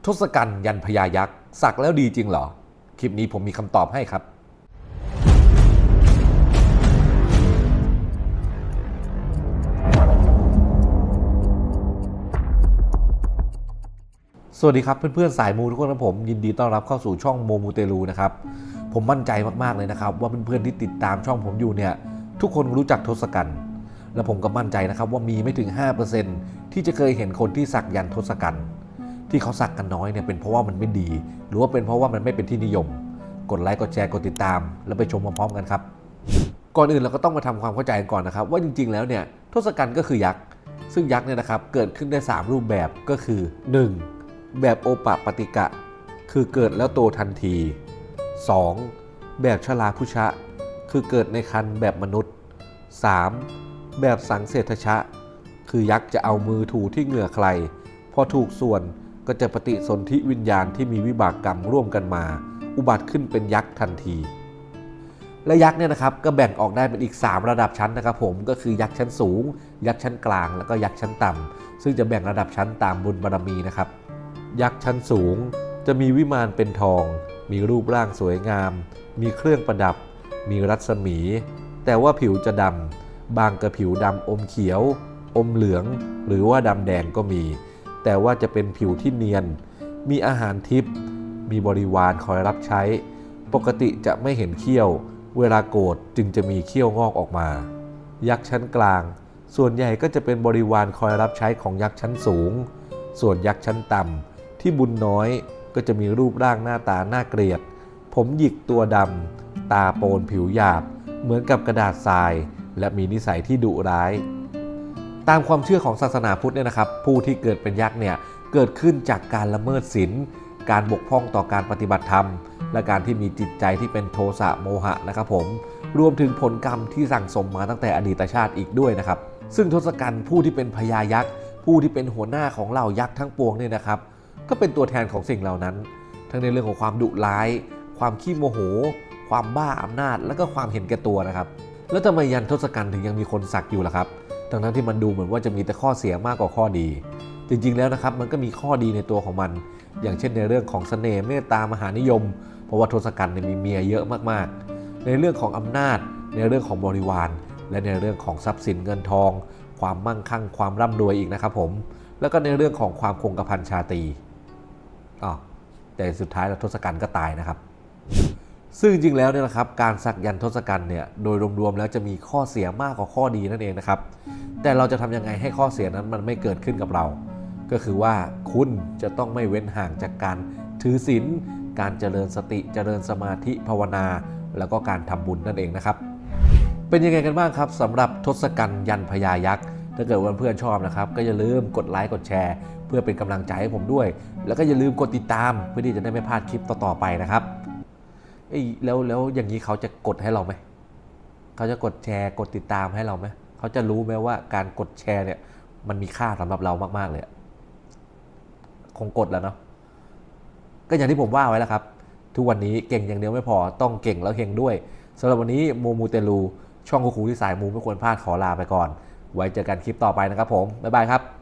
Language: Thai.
ทศกัณฐ์ยันพญายักษ์สักแล้วดีจริงเหรอคลิปนี้ผมมีคำตอบให้ครับสวัสดีครับเพื่อนๆสายมูทุกคนนะผมยินดีต้อนรับเข้าสู่ช่องโมมูเตลูนะครับผมมั่นใจมากๆเลยนะครับว่าเพื่อนๆที่ติดตามช่องผมอยู่เนี่ยทุกคนรู้จักทศกัณฐ์และผมก็มั่นใจนะครับว่ามีไม่ถึง 5% ที่จะเคยเห็นคนที่สักยันทศกัณฐ์ที่เขาสักกันน้อยเนี่ยเป็นเพราะว่ามันไม่ดีหรือว่าเป็นเพราะว่ามันไม่เป็นที่นิยมกดไลค์กดแชร์กดติดตามแล้วไปชมพร้อมๆกันครับก่อนอื่นเราก็ต้องมาทำความเข้าใจก่อนนะครับว่าจริงๆแล้วเนี่ยทศกัณฐ์ก็คือยักษ์ซึ่งยักษ์เนี่ยนะครับเกิดขึ้นได้3รูปแบบก็คือ 1. แบบโอปปติกะคือเกิดแล้วโตทันที 2. แบบชราพุชะคือเกิดในครรภ์แบบมนุษย์ 3. แบบสังเสทชะคือยักษ์จะเอามือถูที่เหงื่อใครพอถูกส่วนก็จะปฏิสนธิวิญญาณที่มีวิบากกรรมร่วมกันมาอุบัติขึ้นเป็นยักษ์ทันทีและยักษ์เนี่ยนะครับก็แบ่งออกได้เป็นอีก3ระดับชั้นนะครับผมก็คือยักษ์ชั้นสูงยักษ์ชั้นกลางแล้วก็ยักษ์ชั้นต่ำซึ่งจะแบ่งระดับชั้นตามบุญบารมีนะครับยักษ์ชั้นสูงจะมีวิมานเป็นทองมีรูปร่างสวยงามมีเครื่องประดับมีรัศมีแต่ว่าผิวจะดำบางกระผิวดำอมเขียวอมเหลืองหรือว่าดำแดงก็มีแต่ว่าจะเป็นผิวที่เนียนมีอาหารทิพย์มีบริวารคอยรับใช้ปกติจะไม่เห็นเขี้ยวเวลาโกรธจึงจะมีเขี้ยวงอกออกมายักษ์ชั้นกลางส่วนใหญ่ก็จะเป็นบริวารคอยรับใช้ของยักษ์ชั้นสูงส่วนยักษ์ชั้นต่ำที่บุญน้อยก็จะมีรูปร่างหน้าตาน่าเกลียดผมหยิกตัวดำตาโปนผิวหยาบเหมือนกับกระดาษทรายและมีนิสัยที่ดุร้ายตามความเชื่อของศาสนาพุทธเนี่ยนะครับผู้ที่เกิดเป็นยักษ์เนี่ยเกิดขึ้นจากการละเมิดศีลการบกพร่องต่อการปฏิบัติธรรมและการที่มีจิตใจที่เป็นโทสะโมหะนะครับผมรวมถึงผลกรรมที่สั่งสมมาตั้งแต่อดีตชาติอีกด้วยนะครับซึ่งทศกัณฐ์ผู้ที่เป็นพญายักษ์ผู้ที่เป็นหัวหน้าของเหล่ายักษ์ทั้งปวงเนี่ยนะครับก็เป็นตัวแทนของสิ่งเหล่านั้นทั้งในเรื่องของความดุร้ายความขี้โมโหความบ้าอำนาจและก็ความเห็นแก่ตัวนะครับแล้วทำไมยันทศกัณฐ์ถึงยังมีคนสักอยู่ล่ะครับทั้งที่มันดูเหมือนว่าจะมีแต่ข้อเสียมากกว่าข้อดีจริงๆแล้วนะครับมันก็มีข้อดีในตัวของมันอย่างเช่นในเรื่องของเสน่ห์เมตตามหานิยมเพราะว่าทศกัณฐ์มีเมียเยอะมากๆในเรื่องของอำนาจในเรื่องของบริวารและในเรื่องของทรัพย์สินเงินทองความมั่งคั่งความร่ำรวยอีกนะครับผมแล้วก็ในเรื่องของความคงกระพันชาตรีแต่สุดท้ายแล้วทศกัณฐ์ก็ตายนะครับซึ่งจริงๆแล้วเนี่ยนะครับการสักยันทศกัณฐ์เนี่ยโดยรวมๆแล้วจะมีข้อเสียมากกว่าข้อดีนั่นเองนะครับแต่เราจะทำยังไงให้ข้อเสียนั้นมันไม่เกิดขึ้นกับเราก็คือว่าคุณจะต้องไม่เว้นห่างจากการถือศีลการเจริญสติเจริญสมาธิภาวนาแล้วก็การทำบุญนั่นเองนะครับเป็นยังไงกันบ้างครับสำหรับทศกัณฐ์ยันพญายักษ์ถ้าเกิดว่าเพื่อนชอบนะครับก็อย่าลืมกดไลค์กดแชร์เพื่อเป็นกำลังใจให้ผมด้วยแล้วก็อย่าลืมกดติดตามเพื่อที่จะได้ไม่พลาดคลิปต่อๆไปนะครับแล้วอย่างนี้เขาจะกดให้เราไหมเขาจะกดแชร์กดติดตามให้เราไหมเขาจะรู้ไหมว่าการกดแชร์เนี่ยมันมีค่าสำหรับเรามากๆเลยคงกดแล้วเนาะก็อย่างที่ผมว่าไว้แล้วครับทุกวันนี้เก่งอย่างเดียวไม่พอต้องเก่งแล้วเฮงด้วยสำหรับวันนี้โมมูเตลูช่องคูที่สายมูไม่ควรพลาดขอลาไปก่อนไว้เจอกันคลิปต่อไปนะครับผมบ๊ายบายครับ